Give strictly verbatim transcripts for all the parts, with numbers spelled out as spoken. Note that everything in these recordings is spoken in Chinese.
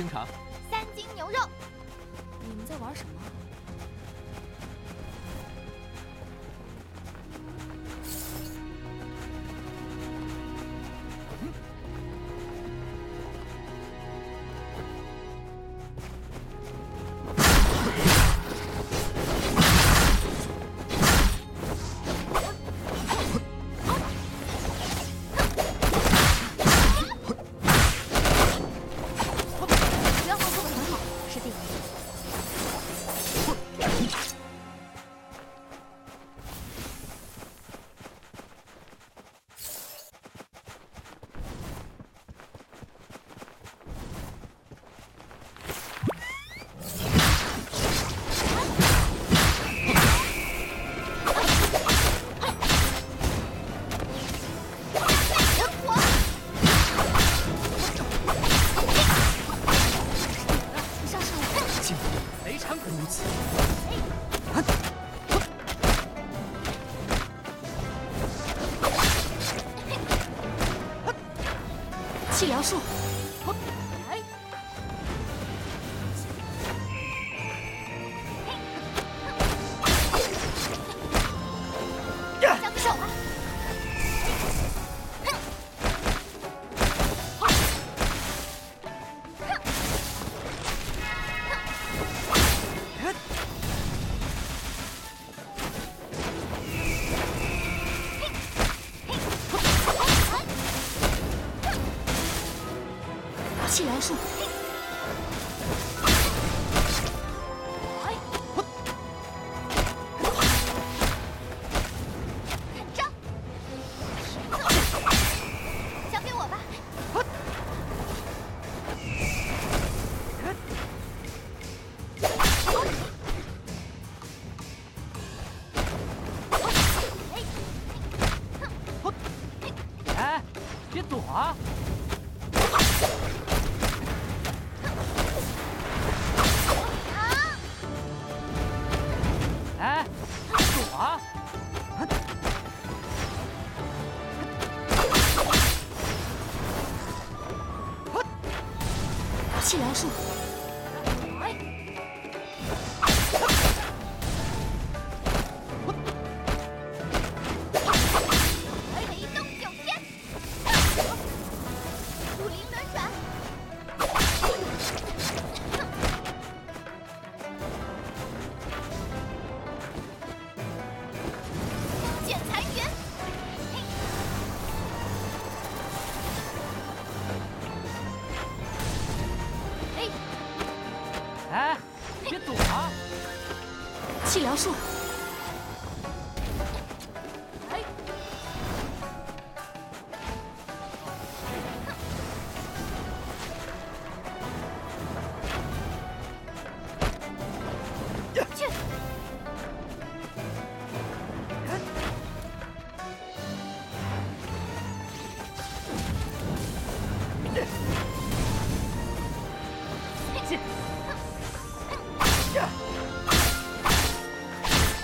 清场。 三斤牛肉。 你们在玩什么？气疗术。哎， 交给手吧。 气疗术。 招，交给我吧。 哎，别躲啊！哎，躲啊！ 气疗术。 雷动九天，武林轮转。剪残云。哎， 哎，别躲啊！ 气疗术。 哎，去。 进。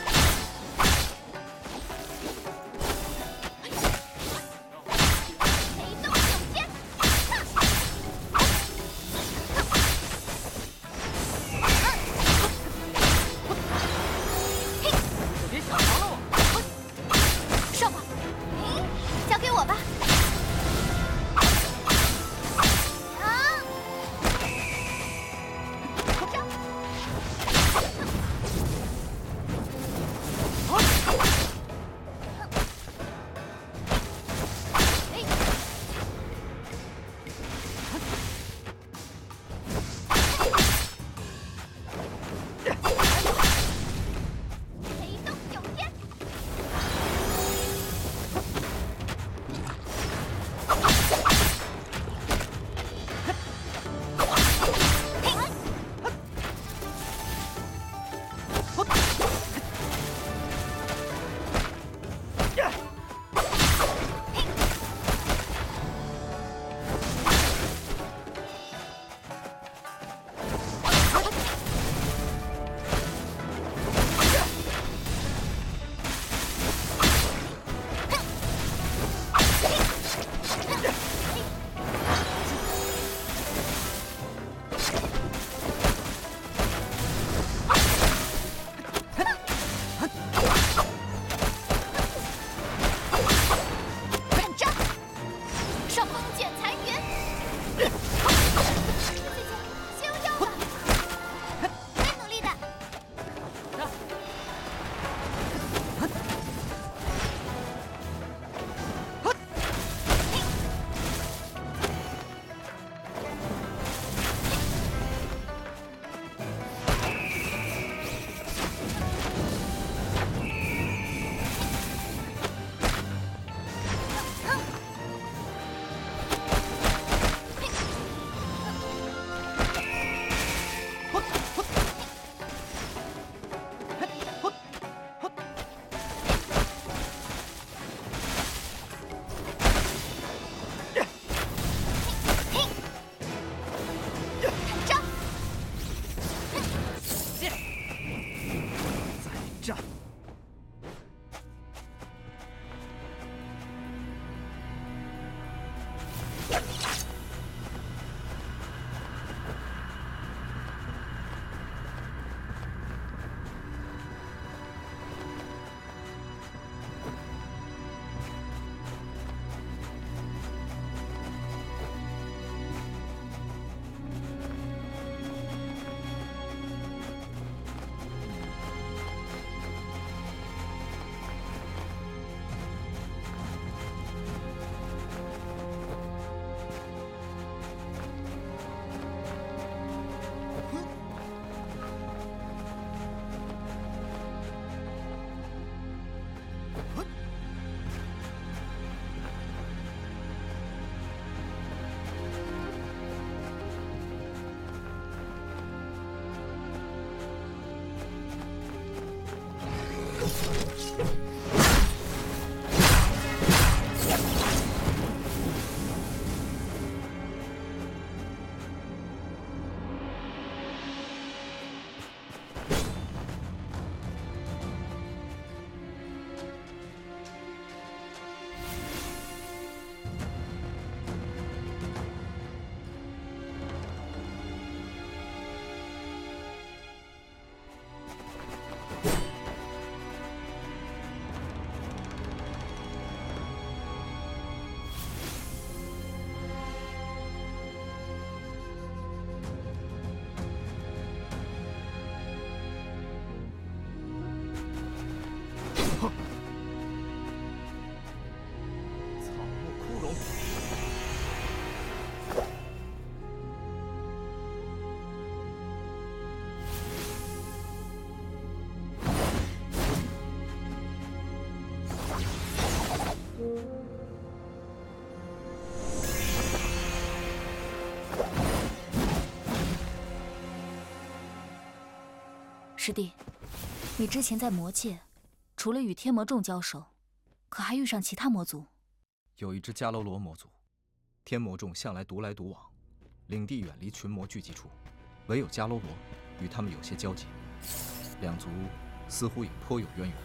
师弟，你之前在魔界，除了与天魔众交手，可还遇上其他魔族？ 有一支迦楼罗魔族，天魔众向来独来独往，领地远离群魔聚集处，唯有迦楼罗与他们有些交集，两族似乎也颇有渊源。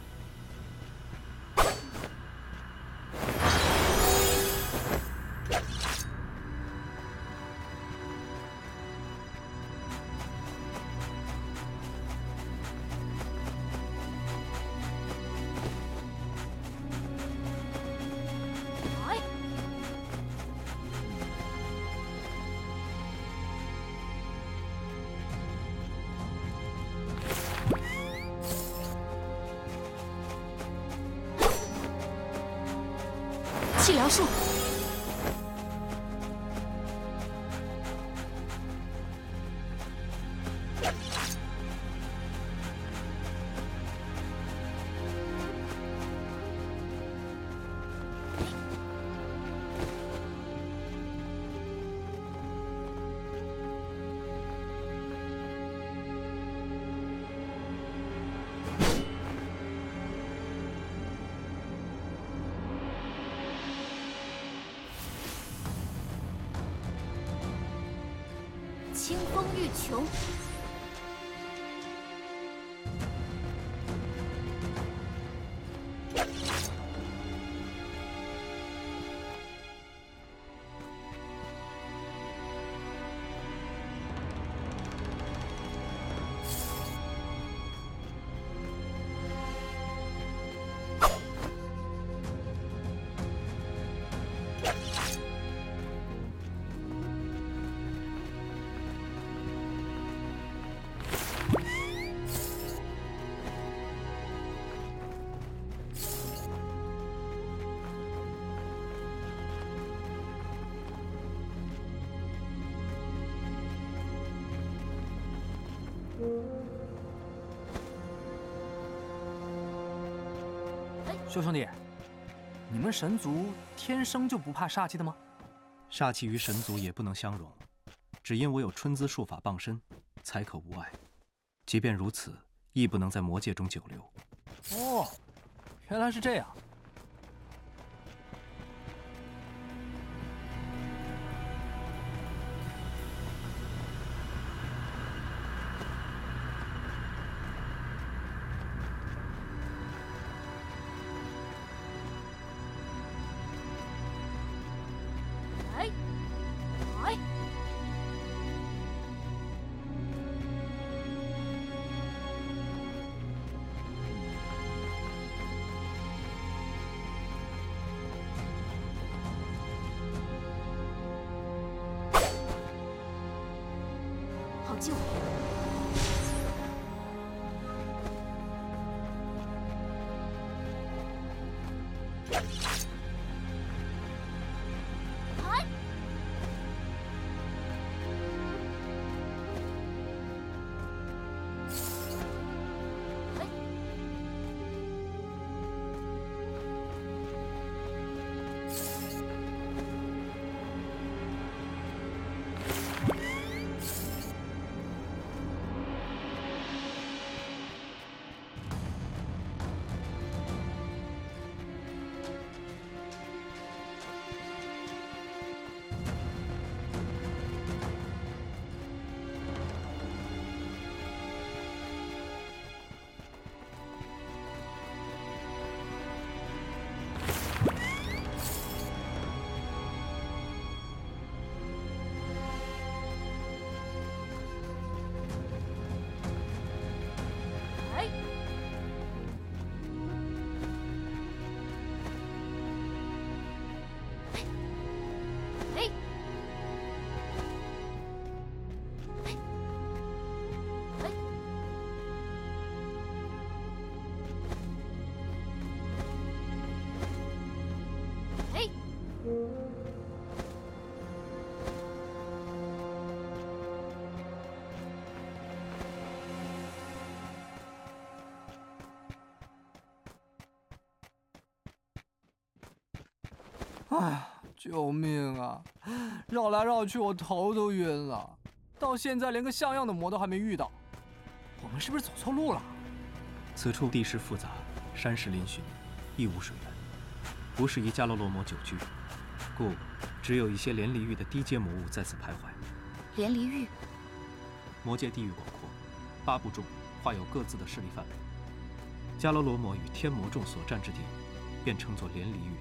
气疗术， 清风欲穷。 修兄弟，你们神族天生就不怕煞气的吗？ 煞气与神族也不能相容，只因我有春姿术法傍身，才可无碍。即便如此，亦不能在魔界中久留。 哦，原来是这样。 好救！ 哎呀，救命啊！绕来绕去，我头都晕了。到现在连个像样的魔都还没遇到，我们是不是走错路了？ 此处地势复杂，山势嶙峋，亦无水源，不适宜迦楼罗魔久居，故只有一些连离域的低阶魔物在此徘徊。 连离域， 魔界地域广阔，八部众划有各自的势力范围。迦楼罗魔与天魔众所占之地，便称作连离域。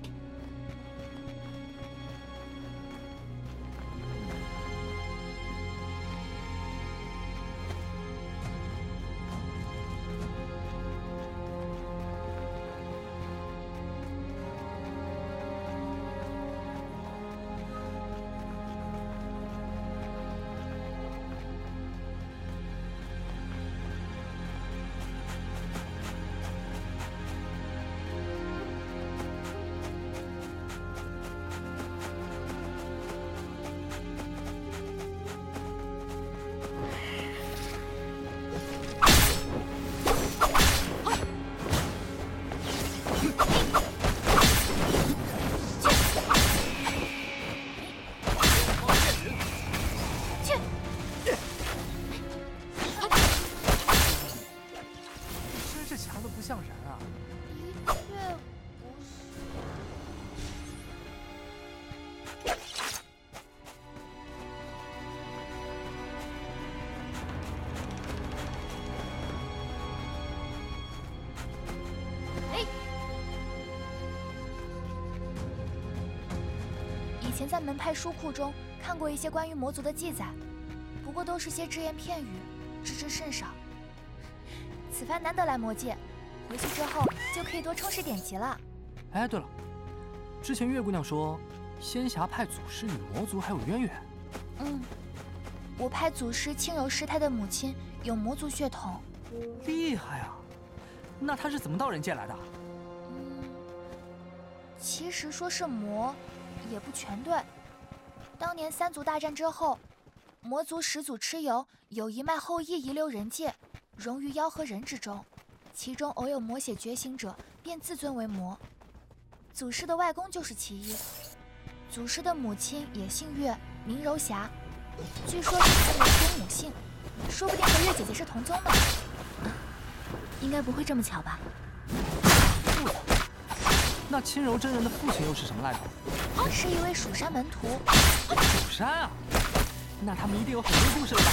以前在门派书库中看过一些关于魔族的记载，不过都是些只言片语，知之甚少。此番难得来魔界，回去之后就可以多充实典籍了。 哎，对了，之前月姑娘说，仙侠派祖师与魔族还有渊源。 嗯，我派祖师轻柔师太的母亲有魔族血统。 厉害啊！那她是怎么到人界来的？ 嗯，其实说是魔，也不全对。当年三族大战之后，魔族始祖蚩尤有一脉后裔遗留人界，融于妖和人之中，其中偶有魔血觉醒者，便自尊为魔。祖师的外公就是其一。祖师的母亲也姓月，名柔霞，据说是同为宗母姓，说不定和月姐姐是同宗呢。应该不会这么巧吧？ 父亲？那轻柔真人的父亲又是什么来头？ 是一位蜀山门徒。 蜀山啊，那他们一定有很多故事了吧？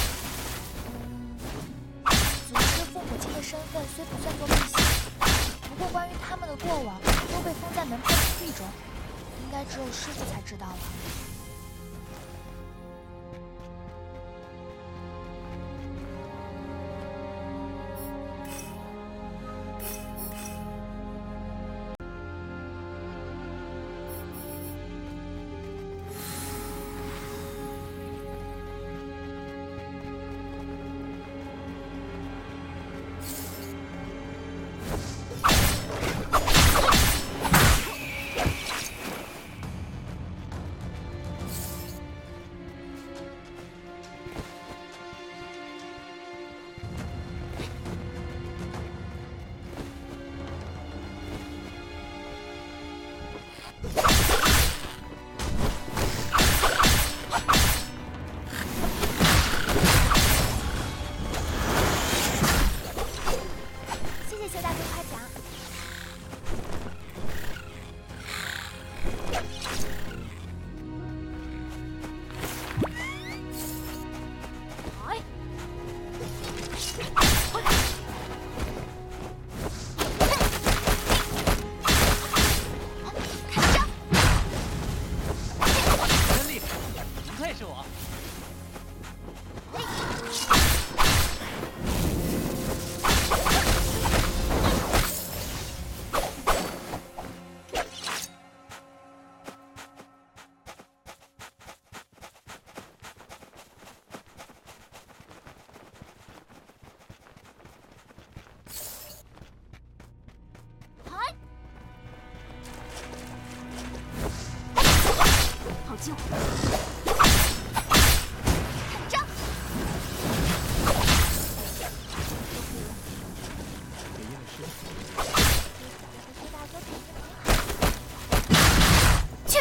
嗯，祖师父母亲的身份虽不算作秘辛，不过关于他们的过往都被封在门派禁地中，应该只有师傅才知道了。救！看招！去！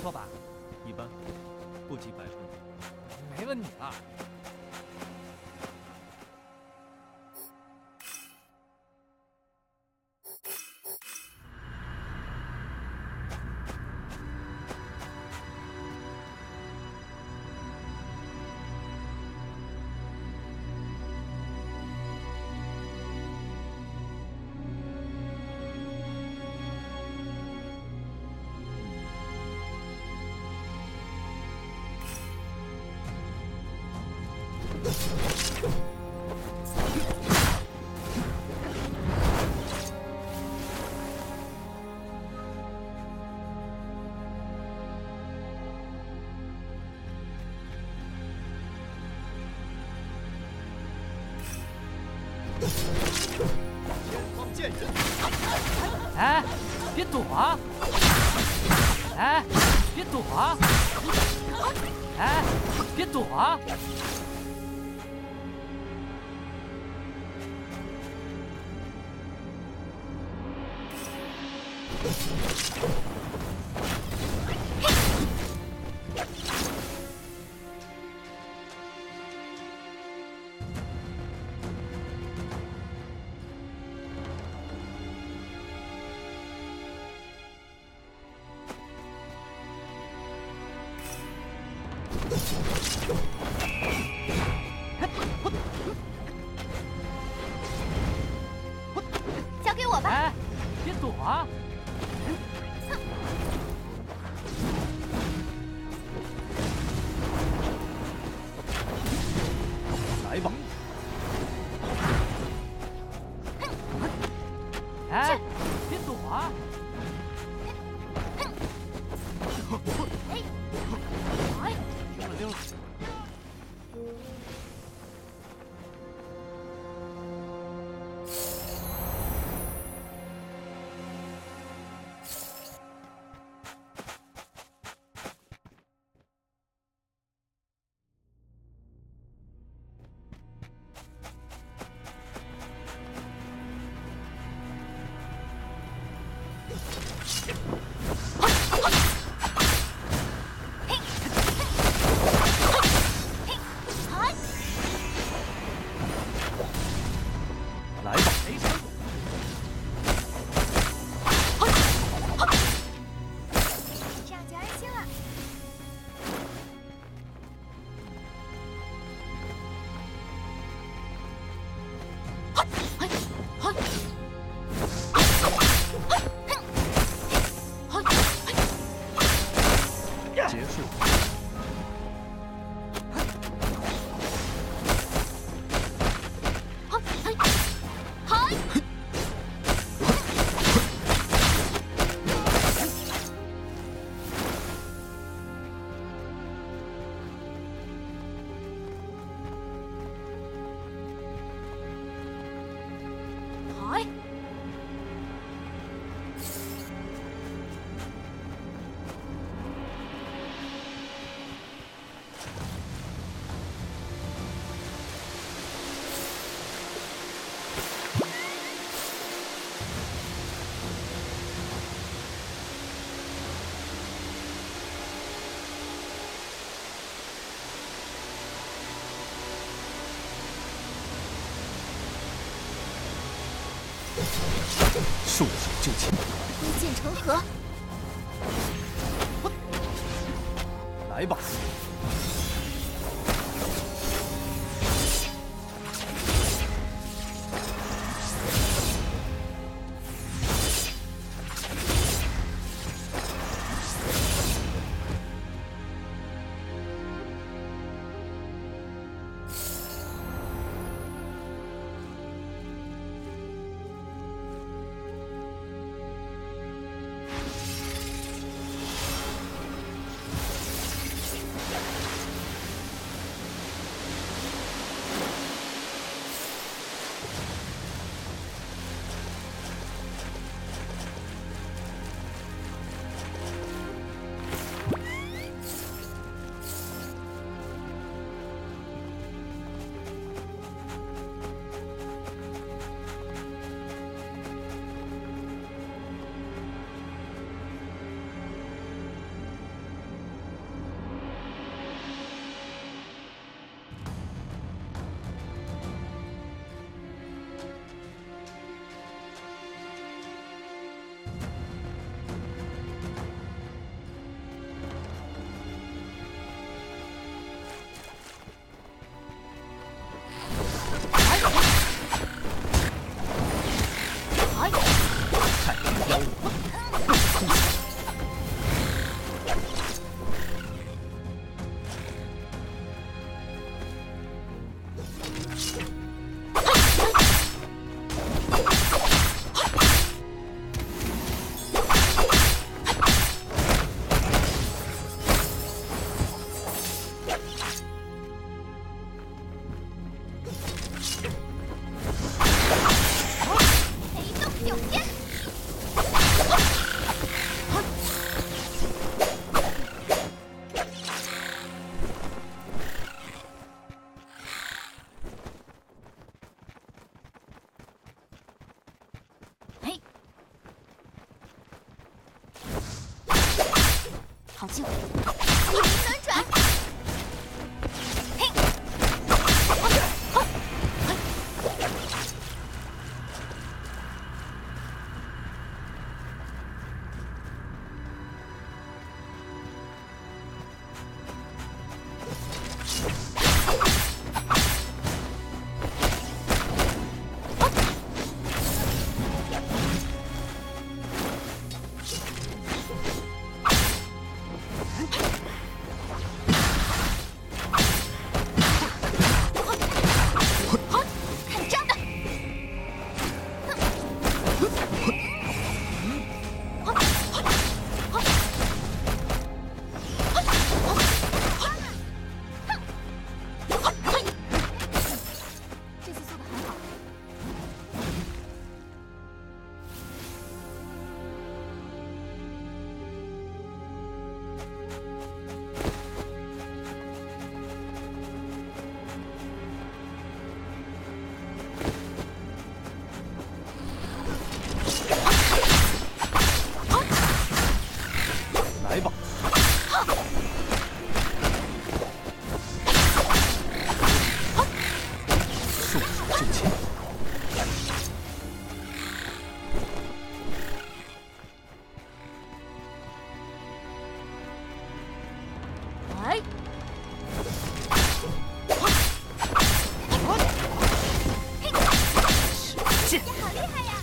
错吧？ 一般，不及百分。 没问你了。 前方见人！ 哎，别躲啊！哎，别躲啊！哎，别躲啊！ 交给我吧。 哎，别躲啊！ 来吧！ 哎，别躲啊！ 溜了溜了。来吧！没成。 这样就安心了。 结束。 哎， 束手就擒。 挥剑成河。 来吧！ 好机会！一灵轮转。 来吧！束手就擒。 来！ 剑， 你好厉害呀！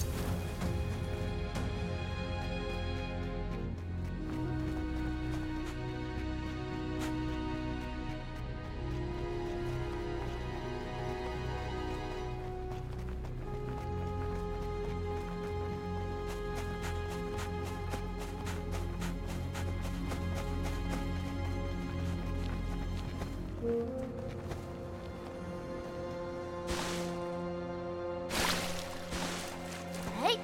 哎，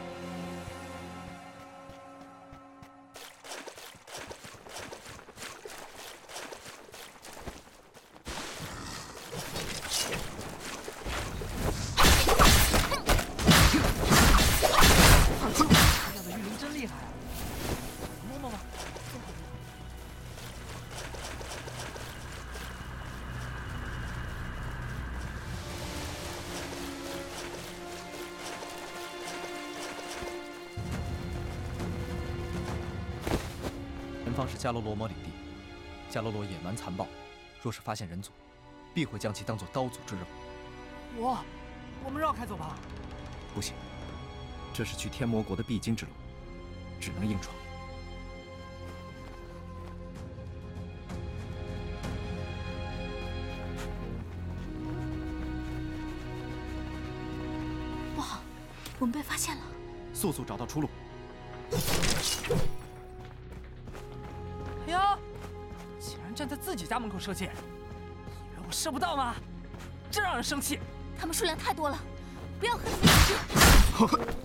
好球！他要的玉灵真厉害啊！摸摸吧。 前方是迦罗罗魔领地，迦罗罗野蛮残暴，若是发现人族，必会将其当作刀俎之肉。 我，我们绕开走吧。 不行，这是去天魔国的必经之路，只能硬闯。 不好，我们被发现了。 速速找到出路。 哎呀！竟然站在自己家门口射箭，以为我射不到吗？真让人生气！ 他们数量太多了，不要和他们一起。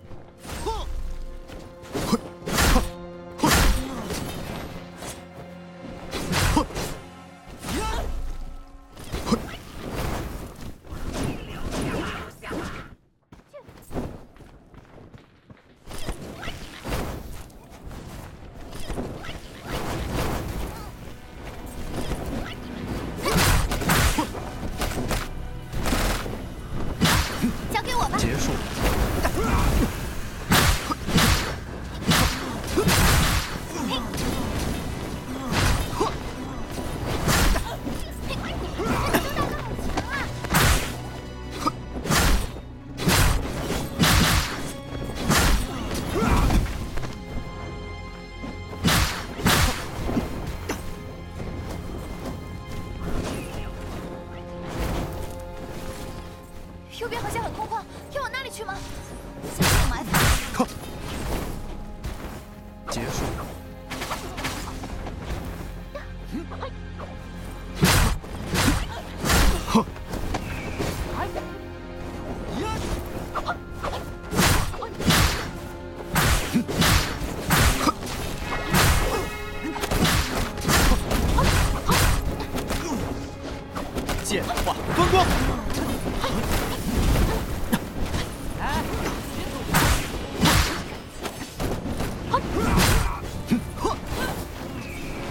交给我吧。 结束。 右边好像很空旷，要往那里去吗？小心有埋伏。 结束。剑化风光。 哎，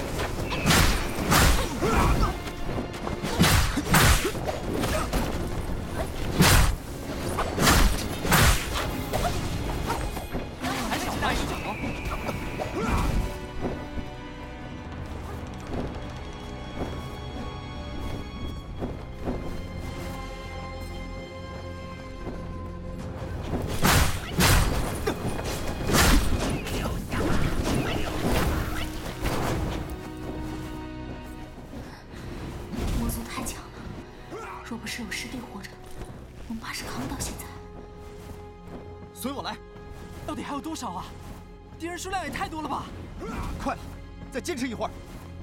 底还有多少啊？敌人数量也太多了吧！ 快了，再坚持一会儿。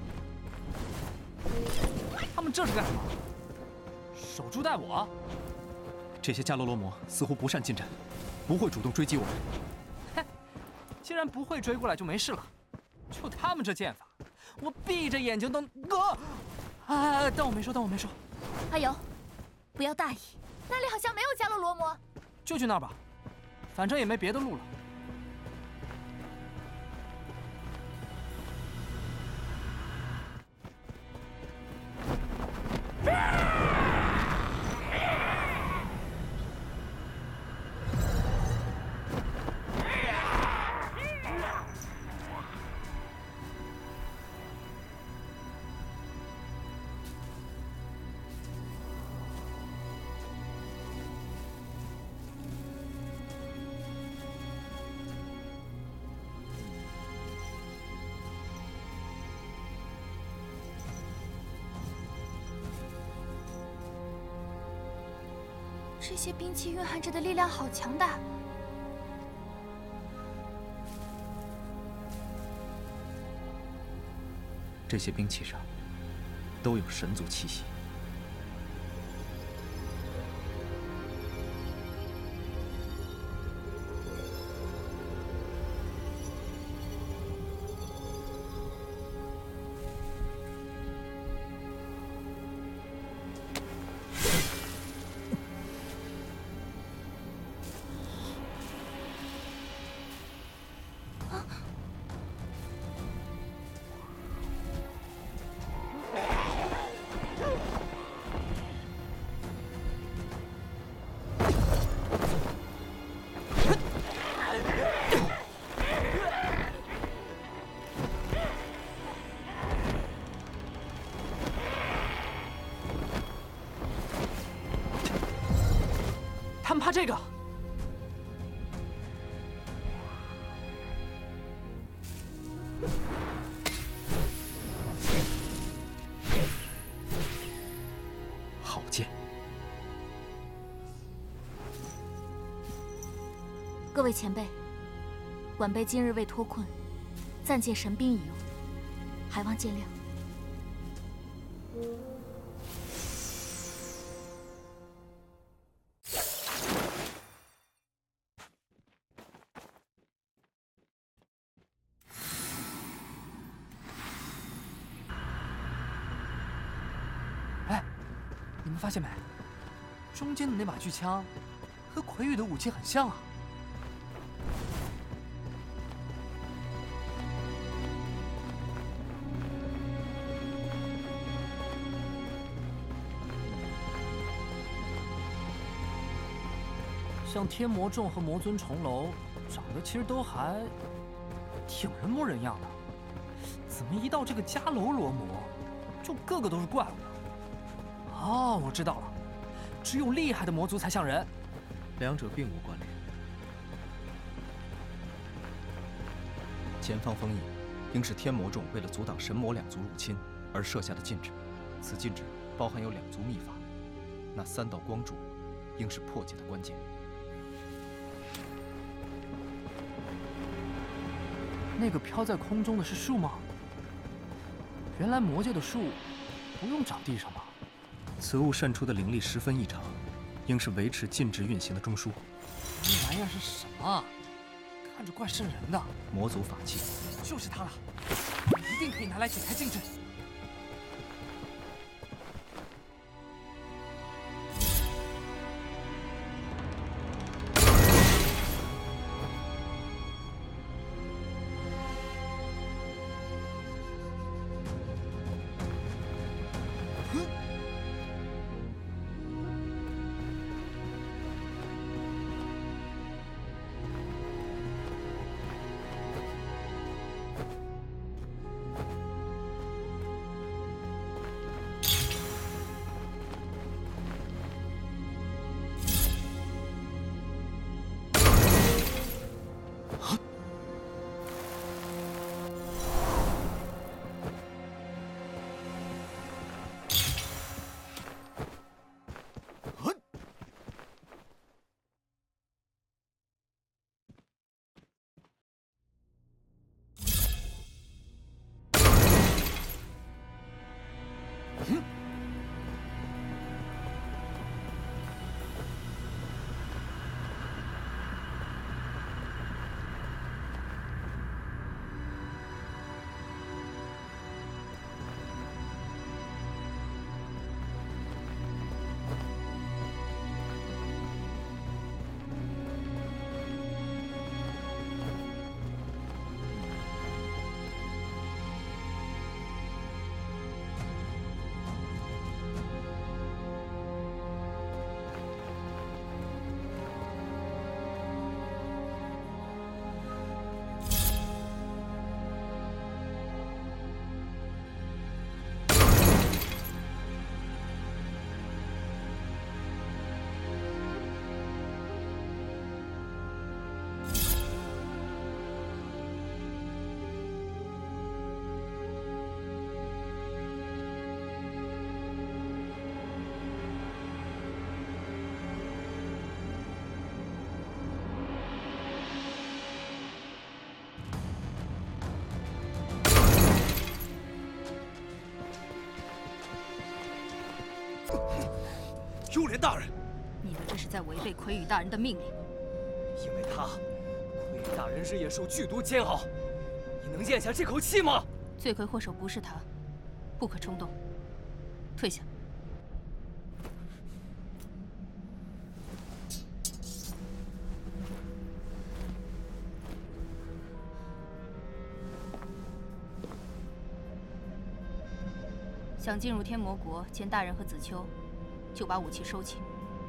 他们这是干什么？守株待我？ 这些迦楼罗魔似乎不善近战，不会主动追击我们。 嘿，既然不会追过来，就没事了。就他们这剑法，我闭着眼睛都……哥，啊！当我没说，当我没说。 阿尤，不要大意。 那里好像没有迦楼罗魔。 就去那儿吧，反正也没别的路了。 这些兵器蕴含着的力量好强大。 这些兵器上都有神族气息。他们怕这个。 好剑。 各位前辈，晚辈今日为脱困，暂借神兵一用，还望见谅。 你们发现没？中间的那把巨枪，和魁羽的武器很像啊。像天魔众和魔尊重楼，长得其实都还挺人模人样的，怎么一到这个迦楼罗魔，就个个都是怪物？哦，我知道了，只有厉害的魔族才像人， 两者并无关联。 前方封印，应是天魔众为了阻挡神魔两族入侵而设下的禁制。此禁制包含有两族秘法，那三道光柱，应是破解的关键。 那个飘在空中的是树吗？原来魔界的树不用长地上吧？ 此物渗出的灵力十分异常，应是维持禁制运行的中枢。 这玩意儿是什么？看着怪瘆人的。 魔族法器， 就是它了，一定可以拿来解开禁制。 幽莲大人， 你们这是在违背魁羽大人的命令。 因为他，魁羽大人日夜受剧毒煎熬，你能咽下这口气吗？ 罪魁祸首不是他，不可冲动。退下。想进入天魔国见大人和子秋，就把武器收起。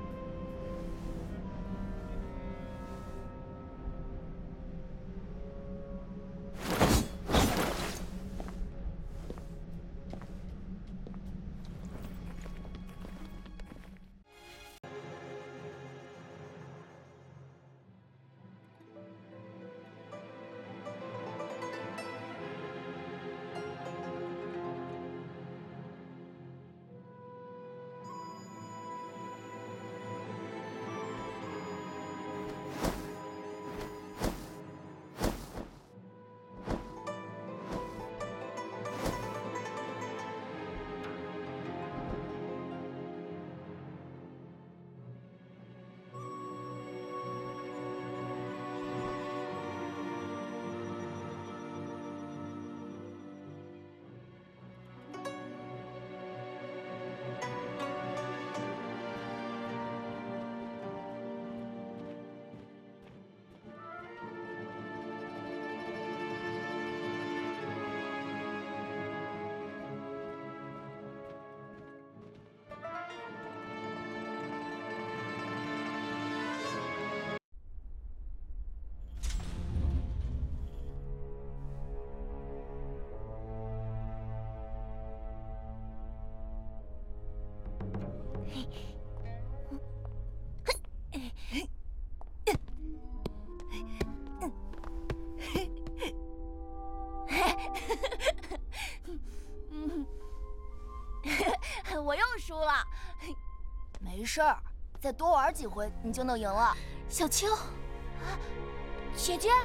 我又输了，没事儿，再多玩几回你就能赢了。 小秋，啊， 姐姐，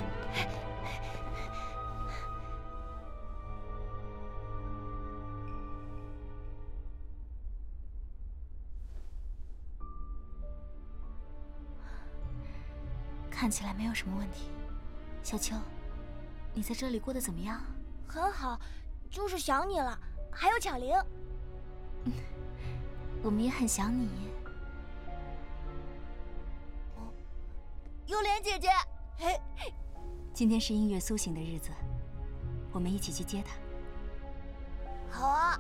看起来没有什么问题。小秋，你在这里过得怎么样？ 很好，就是想你了，还有巧玲。 我们也很想你。 幽莲姐姐，嘿， 今天是音乐苏醒的日子，我们一起去接她。 好啊。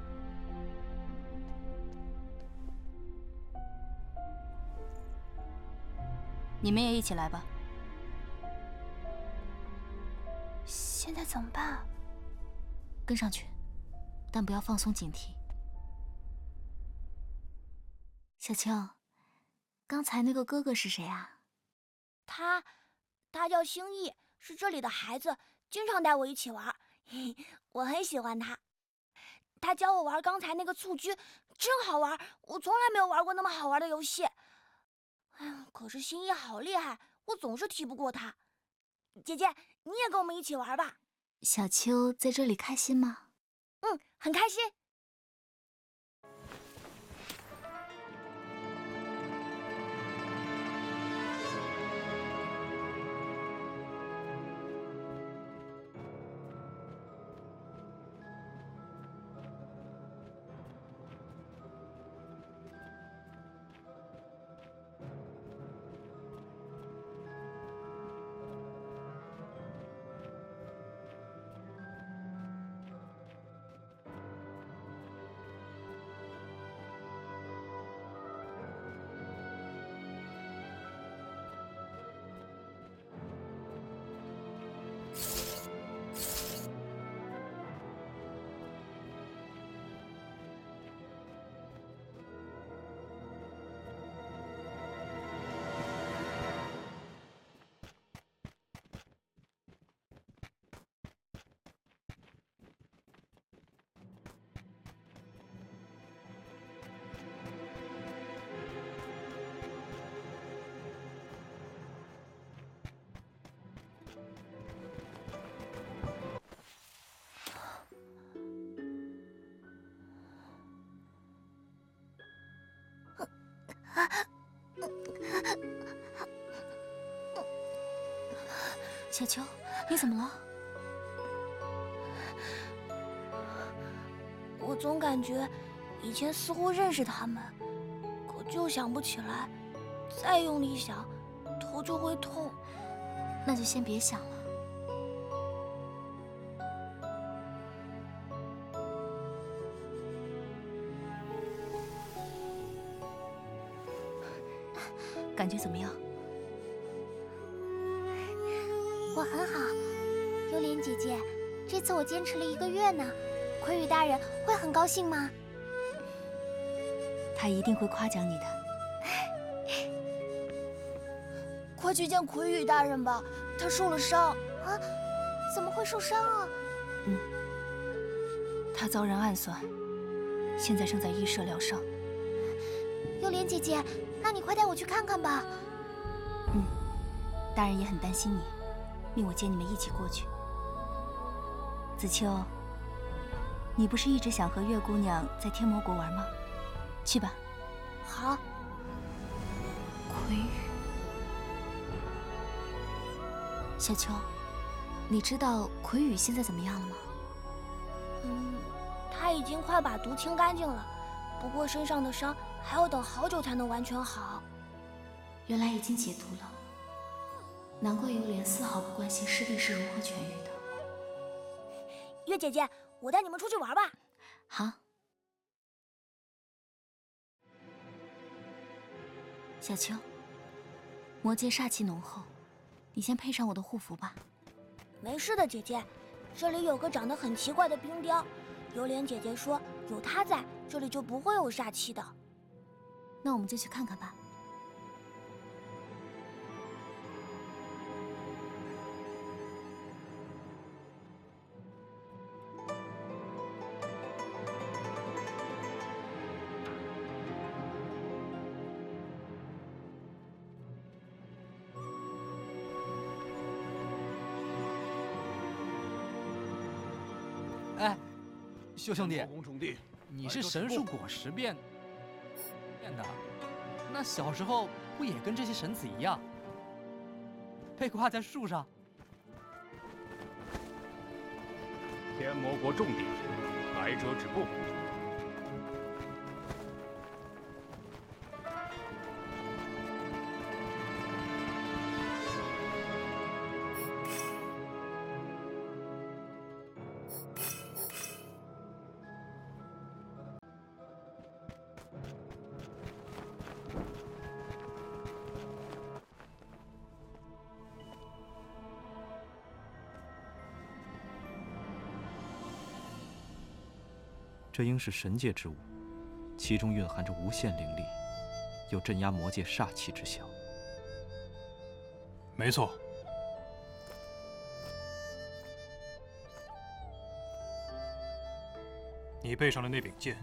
你们也一起来吧。 现在怎么办？ 跟上去，但不要放松警惕。小秋，刚才那个哥哥是谁啊？ 他，他叫星逸，是这里的孩子，经常带我一起玩，我很喜欢他。他教我玩刚才那个蹴鞠，真好玩，我从来没有玩过那么好玩的游戏。哎呀，可是星逸好厉害，我总是踢不过他。姐姐，你也跟我们一起玩吧。 小秋在这里开心吗？ 嗯，很开心。 小秋，你怎么了？ 我总感觉以前似乎认识他们，可就想不起来。再用力想，头就会痛。 那就先别想了。感觉怎么样？ 我很好，幽莲姐姐，这次我坚持了一个月呢，魁羽大人会很高兴吗？ 他一定会夸奖你的。 快去见魁羽大人吧，他受了伤啊！怎么会受伤啊？ 嗯，他遭人暗算，现在正在医社疗伤。 幽莲姐姐，那你快带我去看看吧。 嗯，大人也很担心你，命我接你们一起过去。子秋，你不是一直想和月姑娘在天魔国玩吗？去吧。 好。 魁羽，小秋，你知道魁羽现在怎么样了吗？ 嗯，他已经快把毒清干净了，不过身上的伤还要等好久才能完全好。 原来已经解毒了，难怪幽莲丝毫不关心师弟是如何痊愈的。 月姐姐，我带你们出去玩吧。 好。小秋，魔界煞气浓厚，你先配上我的护符吧。 没事的，姐姐，这里有个长得很奇怪的冰雕，幽莲姐姐说有她在，这里就不会有煞气的。 那我们就去看看吧。 哎，修兄弟， 红种地， 你是神树果实变变的，那小时候不也跟这些神子一样，被挂在树上？ 天魔国重地，来者止步。 这应是神界之物，其中蕴含着无限灵力，有镇压魔界煞气之效。 没错。你背上的那柄剑，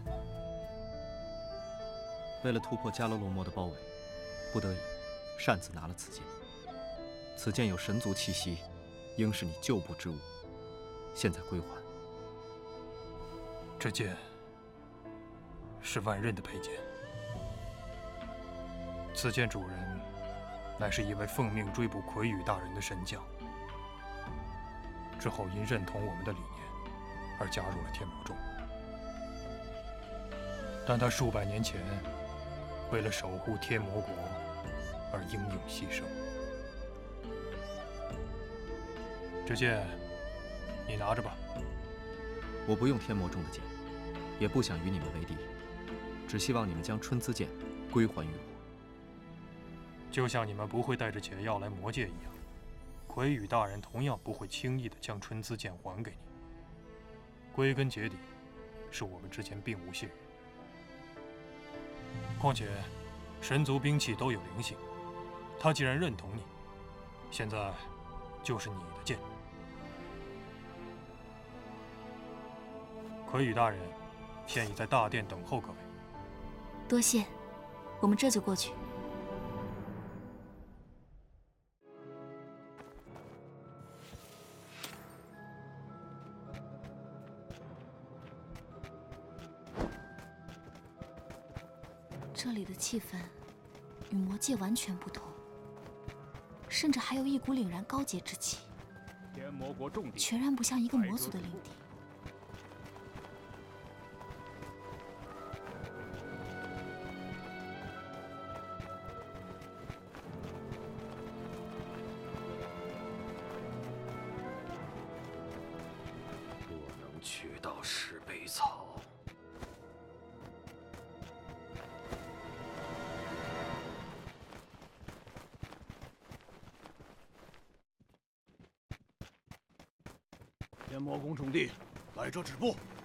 为了突破迦楼罗魔的包围，不得已擅自拿了此剑。此剑有神族气息，应是你旧部之物，现在归还。 这剑是万仞的佩剑，此剑主人乃是一位奉命追捕魁羽大人的神将，之后因认同我们的理念而加入了天魔众。但他数百年前为了守护天魔国而英勇牺牲。这剑你拿着吧。 我不用天魔众的剑，也不想与你们为敌，只希望你们将春姿剑归还于我。 就像你们不会带着解药来魔界一样，魁羽大人同样不会轻易地将春姿剑还给你。归根结底，是我们之间并无信任。况且，神族兵器都有灵性，他既然认同你，现在就是你的剑。魁羽大人现已在大殿等候各位。 多谢，我们这就过去。这里的气氛与魔界完全不同，甚至还有一股凛然高洁之气。 天魔国重地， 全然不像一个魔族的领地。 我能取到石碑草。 天魔宫重地，来者止步！